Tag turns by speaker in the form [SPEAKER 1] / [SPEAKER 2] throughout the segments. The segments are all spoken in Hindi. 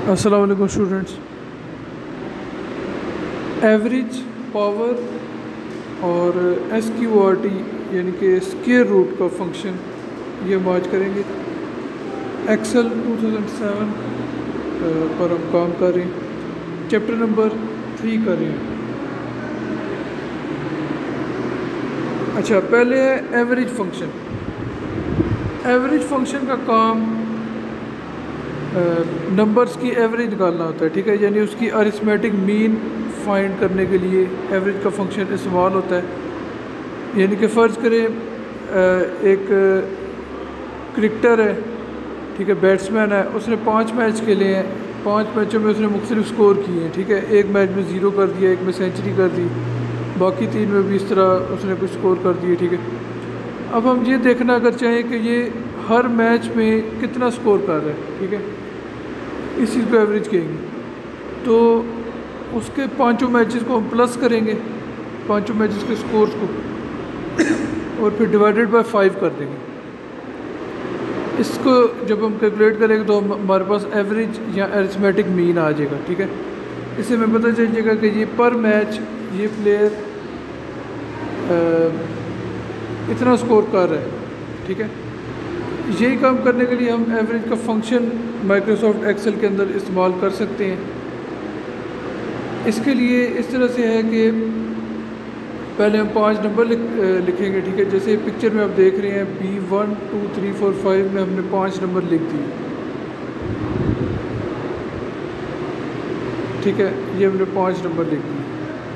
[SPEAKER 1] अस्सलाम वालेकुम स्टूडेंट्स। एवरेज, पावर और एस क्यू आर टी यानी कि स्क्वायर रूट का फंक्शन ये हम आज करेंगे। एक्सेल 2007 पर हम काम कर रहे हैं, चैप्टर नंबर 3 कर रहे हैं। अच्छा, पहले है एवरेज फंक्शन। एवरेज फंक्शन का काम नंबर्स की एवरेज निकालना होता है, ठीक है। यानी उसकी अरिथमेटिक मीन फाइंड करने के लिए एवरेज का फंक्शन इस्तेमाल होता है। यानी कि फ़र्ज़ करें एक क्रिकेटर है, ठीक है, बैट्समैन है, उसने 5 मैच खेले हैं, 5 मैचों में उसने मुख्तलिफ स्कोर किए हैं, ठीक है। एक मैच में 0 कर दिया, एक में सेंचुरी कर दी, बाकी 3 में भी इस तरह उसने कुछ स्कोर कर दिए, ठीक है। अब हम ये देखना अगर चाहें कि ये हर मैच में कितना स्कोर कर रहा है, ठीक है, इस चीज़ को एवरेज कहेंगे। तो उसके 5 मैचेस को हम प्लस करेंगे, 5 मैचेस के स्कोर्स को, और फिर डिवाइडेड बाय 5 कर देंगे। इसको जब हम कैलकुलेट करेंगे तो हमारे पास एवरेज या अरिथमेटिक मीन आ जाएगा, ठीक है। इससे हमें पता चल जाएगा कि ये पर मैच ये प्लेयर इतना स्कोर कर रहा है, ठीक है। यही काम करने के लिए हम एवरेज का फंक्शन माइक्रोसॉफ्ट एक्सेल के अंदर इस्तेमाल कर सकते हैं। इसके लिए इस तरह से है कि पहले हम 5 नंबर लिखेंगे, ठीक है। जैसे पिक्चर में आप देख रहे हैं B1 2 3 4 5 में हमने 5 नंबर लिख दिए, ठीक है। ये हमने 5 नंबर लिख दिए।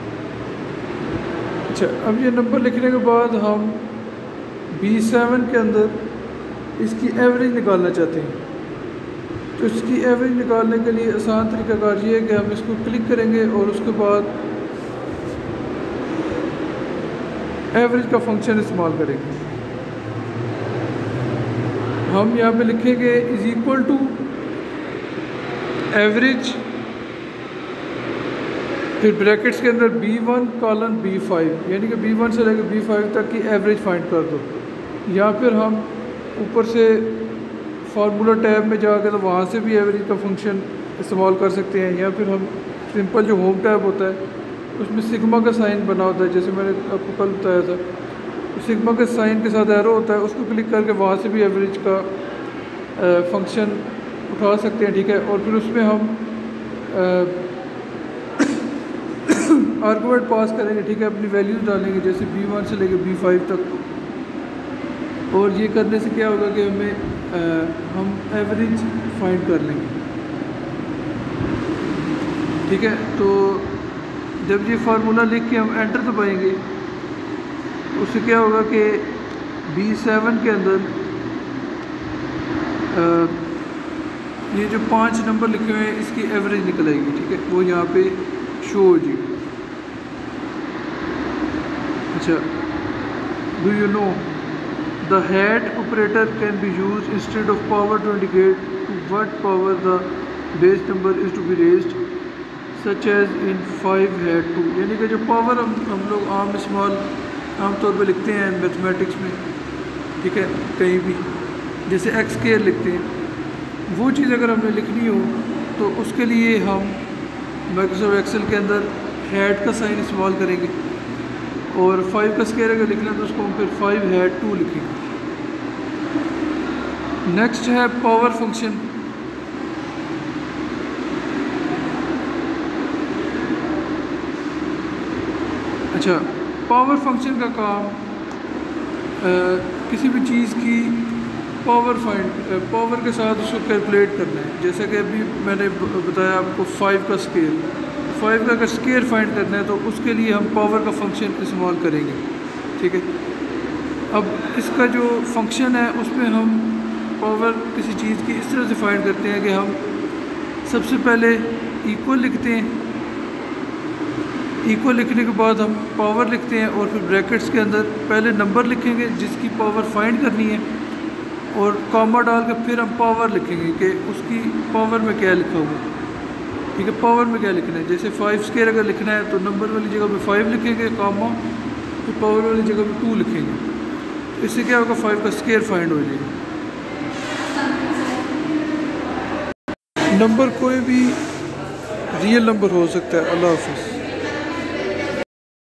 [SPEAKER 1] अच्छा, अब ये नंबर लिखने के बाद हम B7 के अंदर इसकी एवरेज निकालना चाहते हैं। तो इसकी एवरेज निकालने के लिए आसान तरीकाकार ये है कि हम इसको क्लिक करेंगे और उसके बाद एवरेज का फंक्शन इस्तेमाल करेंगे। हम यहाँ पे लिखेंगे इज़ इक्वल टू एवरेज, फिर ब्रैकेट्स के अंदर B1 कॉलन B5, यानी कि B1 से लेकर B5 तक की एवरेज फाइंड कर दो। या फिर हम ऊपर से फार्मूला टैब में जाकर तो वहाँ से भी एवरेज का फंक्शन इस्तेमाल कर सकते हैं। या फिर हम सिंपल जो होम टैब होता है उसमें सिग्मा का साइन बना होता है, जैसे मैंने आपको कल बताया था, तो सिग्मा के साइन के साथ एरो होता है, उसको क्लिक करके वहाँ से भी एवरेज का फंक्शन उठा सकते हैं, ठीक है। और फिर उसमें हम आर्गुमेंट पास करेंगे, ठीक है, अपनी वैल्यूज डालेंगे, जैसे B1 से लेकर B5 तक। और ये करने से क्या होगा कि हम एवरेज फाइंड कर लेंगे, ठीक है। तो जब ये फार्मूला लिख के हम एंटर दबाएंगे उससे क्या होगा कि B7 के अंदर ये जो 5 नंबर लिखे हुए हैं इसकी एवरेज निकल आएगी, ठीक है, वो यहाँ पे शो हो जाएगी। अच्छा, do you know the head operator can be used instead of power to indicate to what power the base number is to be raised such as in 5 head 2। यानी कि जो पावर हम लोग आमतौर पर लिखते हैं मैथमेटिक्स में, ठीक है, कहीं भी जैसे एक्स स्क्वायर लिखते हैं, वो चीज़ अगर हमें लिखनी हो तो उसके लिए हम माइक्रोसॉफ्ट एक्सेल के अंदर हेड का साइन इस्तेमाल करेंगे। और 5 का स्क्वायर अगर लिखना है तो उसको हम फिर 5 हेड 2 लिखेंगे। नेक्स्ट है पावर फंक्शन। अच्छा, पावर फंक्शन का काम किसी भी चीज़ की पावर के साथ उसको कैलकुलेट करना है। जैसा कि अभी मैंने बताया आपको 5 का स्क्वायर का अगर स्क्वायर फाइंड करना है तो उसके लिए हम पावर का फंक्शन इस्तेमाल करेंगे, ठीक है। अब इसका जो फंक्शन है उसमें हम पावर किसी चीज़ की इस तरह से फाइंड करते हैं कि हम सबसे पहले इक्वल लिखते हैं, इक्वल लिखने के बाद हम पावर लिखते हैं और फिर ब्रैकेट्स के अंदर पहले नंबर लिखेंगे जिसकी पावर फाइंड करनी है, और कॉमा डाल के फिर हम पावर लिखेंगे कि उसकी पावर में क्या लिखा हुआ है, ठीक है। पावर में क्या लिखना है, जैसे 5 स्क्वायर अगर लिखना है तो नंबर वाली जगह पे 5 लिखेंगे कॉमा, फिर पावर वाली जगह पे 2 लिखेंगे। तो इससे क्या होगा, 5 का स्क्वायर फाइंड हो जाएगा। नंबर कोई भी रियल नंबर हो सकता है। अल्लाह हाफ़िज़।